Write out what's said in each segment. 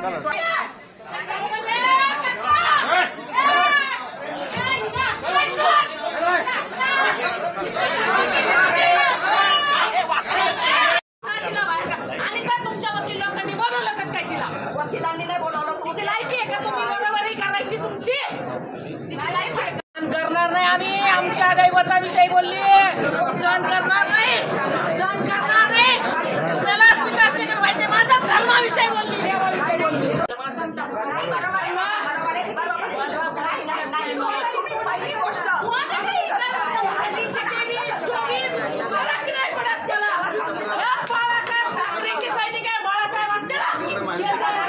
तुमच्या वकील लोकांनी बोलवलं कसं काय तिला? वकिलांनी नाही बोलवलं. तिची लायकी आहे का तुम्ही बरोबरी करायची? तुमची तिची लायकी आहे? करणार नाही आम्ही. आमच्या दैवताविषयी बोलली, सहन करणार नाही, सहन करणार नाही. तुम्हाला स्वीकार पाहिजे. माझ्या धर्माविषयी बोलली, देवाविषयी बोलली. पहिली गोष्ट बाळासाहेब ठाकरेंची सैनिक आहे. बाळासाहेब असते ना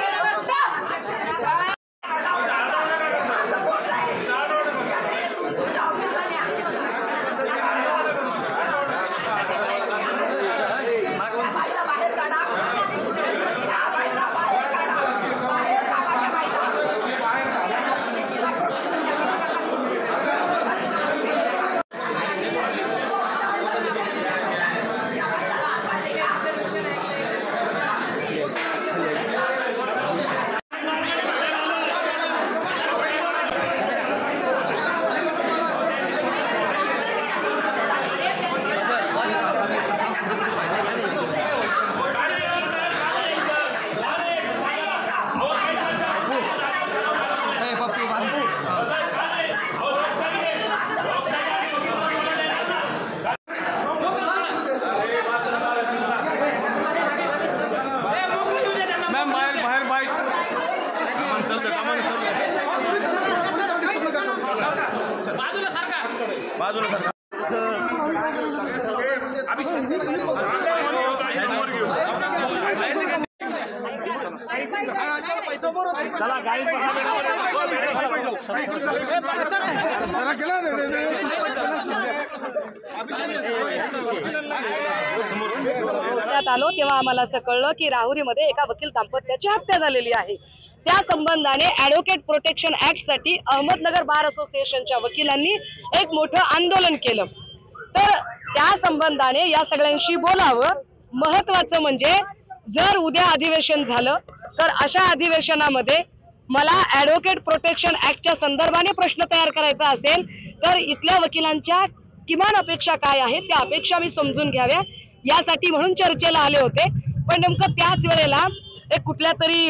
आलो तेव्हा आम्हाला असं कळलं की राहुरीमध्ये एका वकील दाम्पत्याची हत्या झालेली आहे। त्या संबंधाने ॲडव्होकेट प्रोटेक्शन ऍक्ट साठी अहमदनगर बार असोसिएशनच्या वकिलांनी एक मोठं आंदोलन केलं। तर त्या संबंधाने या सगळ्यांशी बोलावं। महत्त्वाचं म्हणजे जर उद्या अधिवेशन झालं तर अशा अधिवेशनामध्ये मला ॲडव्होकेट प्रोटेक्शन ऍक्टच्या संदर्भाने प्रश्न तयार करायचा असेल तर इथल्या वकिलांच्या किमान अपेक्षा काय आहेत त्या अपेक्षा मी समजून घ्याव्या यासाठी म्हणून चर्चेला आले होते। पण नेमकं त्याच वेळेला एक कुठल्या तरी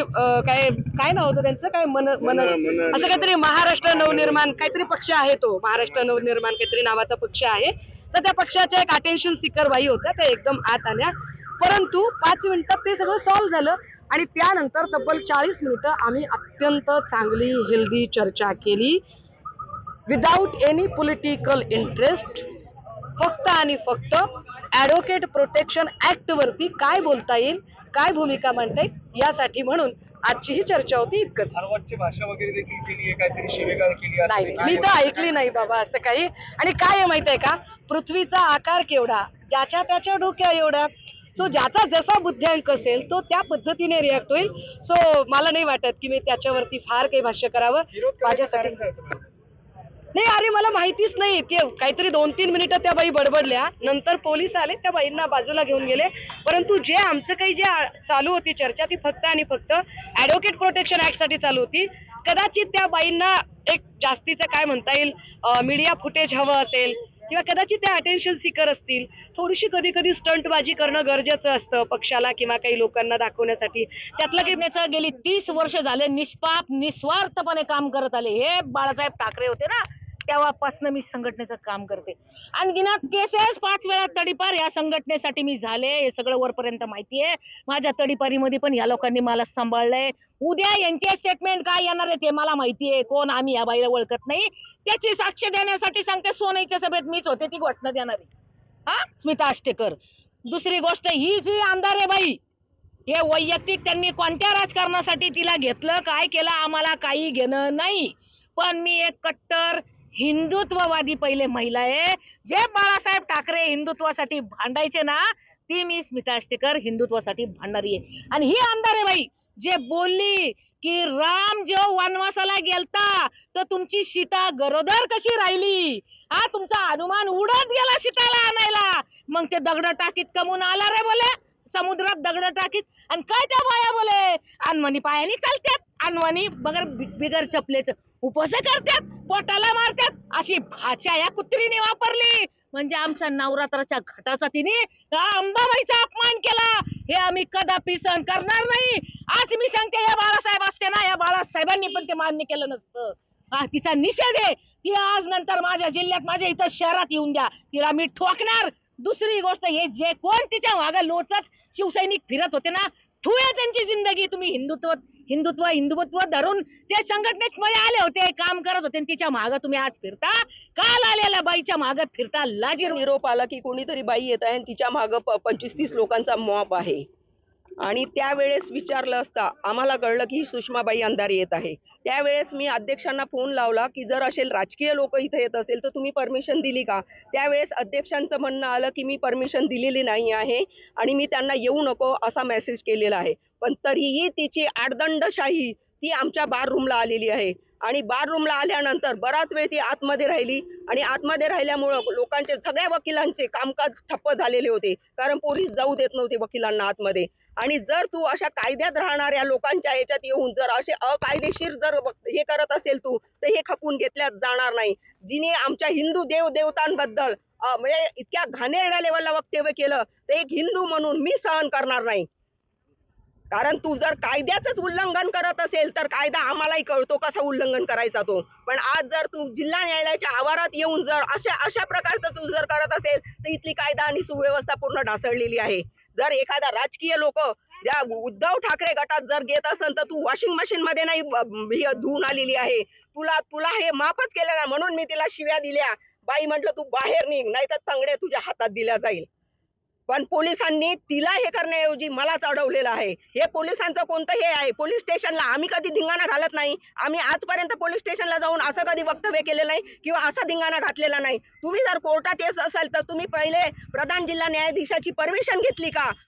काय नाव होतं त्यांचं, काय असं काहीतरी महाराष्ट्र नवनिर्माण काहीतरी पक्ष आहे, तो महाराष्ट्र नवनिर्माण काहीतरी नावाचा पक्ष आहे। तर त्या पक्षाच्या एक अटेन्शन सीकर बाई होत्या, त्या एकदम आत आल्या, परंतु 5 मिनिटात ते सगळं सॉल्व्ह झालं आणि त्यानंतर तब्बल 40 मिनिटं आम्ही अत्यंत चांगली हेल्दी चर्चा केली विदाउट एनी पॉलिटिकल इंटरेस्ट। फक्त आणि फक्त ॲडव्होकेट प्रोटेक्शन ऍक्ट वरती काय बोलता येईल, काय भूमिका मांडता येईल यासाठी म्हणून आजची ही चर्चा होती। इतकंच। भाषा वगैरे देखील केली आहे, काहीतरी शिवेगाळ केली आहे? नाही, मी तर ऐकली नाही बाबा असं काही। आणि काय आहे माहिती आहे का, पृथ्वीचा आकार केवढा, ज्याच्या त्याच्या डोक्या एवढा। सो ज्याचा जसा बुद्ध्यांक असेल तो त्या पद्धतीने रिॲक्ट होईल। सो मला नाही वाटत की मी त्याच्यावरती फार काही भाष्य करावं माझ्यासाठी। नाही, अरे मला माहितीच नाही, ते काहीतरी 2-3 मिनिटं त्या बाई बडबडल्या, नंतर पोलीस आले, त्या बाईंना बाजूला घेऊन गेले। परंतु जे आमचं काही जे चालू होती चर्चा ती फक्त आणि फक्त ॲडव्होकेट प्रोटेक्शन ऍक्ट साठी चालू होती। कदाचित त्या बाईंना एक जास्तीचं काय म्हणता येईल मीडिया फुटेज हवं असेल किंवा कदाचित त्या अटेन्शन सीकर असतील, थोडीशी कधी कधी स्टंटबाजी करणं गरजेचं असतं पक्षाला किंवा काही लोकांना दाखवण्यासाठी। त्यातलं की गेली 30 वर्ष झाले निष्पाप निस्वार्थपणे काम करत आले हे बाळासाहेब ठाकरे होते ना, तेव्हापासून मी संघटनेचं काम करते। अनगिनत केसेस 5 वेळा तडीपार या संघटनेसाठी मी झाले, हे सगळं वरपर्यंत माहिती आहे। माझ्या तडीपारीमध्ये पण या लोकांनी मला सांभाळलंय। उद्या यांचे स्टेटमेंट काय येणार आहे ते मला माहिती आहे। कोण, आम्ही या बाईला ओळखत नाही, त्याची साक्ष देण्यासाठी सांगते सोनईच्या सभेत मीच होते ती घोषणा देणारी, स्मिता आष्टेकर। दुसरी गोष्ट, ही जी आमदार आहे बाई, हे वैयक्तिक त्यांनी कोणत्या राजकारणासाठी तिला घेतलं, काय केलं, आम्हाला काही घेणं नाही। पण मी एक कट्टर हिंदुत्ववादी पहिले महिला आहे। जे बाळासाहेब ठाकरे हिंदुत्वासाठी भांडायचे ना, ती मी स्मिता आष्टेकर हिंदुत्वासाठी भांडणारी आहे। आणि ही आमदार आहे बाई जे बोलली की राम जो वनवासाला गेलता तर तुमची सीता गरोदर कशी राहिली, तुमचा हनुमान उडत गेला सीताला आणायला, मग ते दगड टाकीत कमून आला रे बोले, समुद्रात दगड टाकीत आणि काय त्या बाया बोले अनवणी पायानी चालतात अनवणी बगर बिगर चपलेच उपवास करतात पोटाला मारतात अशी भाषा या कुत्रीने वापरली म्हणजे आमच्या नवरात्राच्या घटाचा तिने अंबाबाईचा अपमान केला हे आम्ही कदापि सहन करणार नाही. आज मी सांगते या बाळासाहेब असते ना या बाळासाहेबांनी पण ते मान्य केलं नसतं. हा तिचा निषेध आहे. ती आज नंतर माझ्या जिल्ह्यात माझ्या इथं शहरात येऊन द्या तिला मी ठोकणार. दुसरी गोष्ट हे जे कोण तिच्या मागे लोचत शिवसैनिक फिरत होते ना ठुया त्यांची जिंदगी. तुम्ही हिंदुत्व धरून ते संघटनेत मध्ये आले होते काम करत होते तिच्या मागे तुम्ही आज फिरता. काल आलेल्या बाईच्या मागे फिरता लाजीर. निरोप आला की कोणीतरी बाई येत आहे आणि तिच्या मागं 25-30 लोकांचा मॉब आहे आणि त्यावेळेस विचारलं असता आम्हाला कळलं की सुषमाबाई अंधारे येत आहे. त्यावेळेस मी अध्यक्षांना फोन लावला की जर असेल राजकीय लोक इथे येत असेल तर तुम्ही परमिशन दिली का. त्यावेळेस अध्यक्षांचं म्हणणं आलं की मी परमिशन दिलेली नाही आहे आणि मी त्यांना येऊ नको असा मेसेज केलेला आहे. पण तरीही तिची आडदंडशाही ती आमच्या बार रूमला आलेली आहे आणि बार रूमला आल्यानंतर बराच वेळ ती आतमध्ये राहिली आणि आतमध्ये राहिल्यामुळं लोकांचे सगळ्या वकिलांचे कामकाज ठप्प झालेले होते कारण पोलीस जाऊ देत नव्हते वकिलांना आतमध्ये. आणि जर तू अशा कायद्यात राहणाऱ्या लोकांच्या याच्यात येऊन जर असे अकायदेशीर जर हे करत असेल तू तर हे खपून घेतल्या जाणार नाही. जिने आमच्या हिंदू देवदेवतांबद्दल म्हणजे इतक्या घाणेरड्या लेवलला वक्तव्य केलं तर एक हिंदू म्हणून मी सहन करणार नाही. कारण तू जर कायद्याचंच उल्लंघन करत असेल तर कायदा आम्हालाही कळतो कसा उल्लंघन करायचा तो. पण आज जर तू जिल्हा न्यायालयाच्या आवारात येऊन जर अशा प्रकारचं तू जर करत असेल तर इथली कायदा आणि सुव्यवस्था पूर्ण ढासळलेली आहे. जर एखादा राजकीय लोक ज्या उद्धव ठाकरे गटात जर घेत असेल तर तू वॉशिंग मशीन मध्ये नाही धुवून आलेली आहे. तुला हे माफच केलं ना म्हणून मी तिला शिव्या दिल्या. बाई म्हटलं तू बाहेर निघ नाही तर तंगडे तुझ्या हातात दिल्या जाईल. पण पोलिसांनी तिला हे करण्याऐवजी मलाच अडवलेलं आहे. हे पोलिसांचं कोणतं हे आहे. पोलीस स्टेशनला आम्ही कधी धिंगाणा घालत नाही. आम्ही आजपर्यंत पोलीस स्टेशनला जाऊन असं कधी वक्तव्य केलेलं नाही किंवा असा धिंगाणा घातलेला नाही. तुम्ही जर कोर्टात येत असाल तर तुम्ही पहिले प्रधान जिल्हा न्यायाधीशाची परमिशन घेतली का.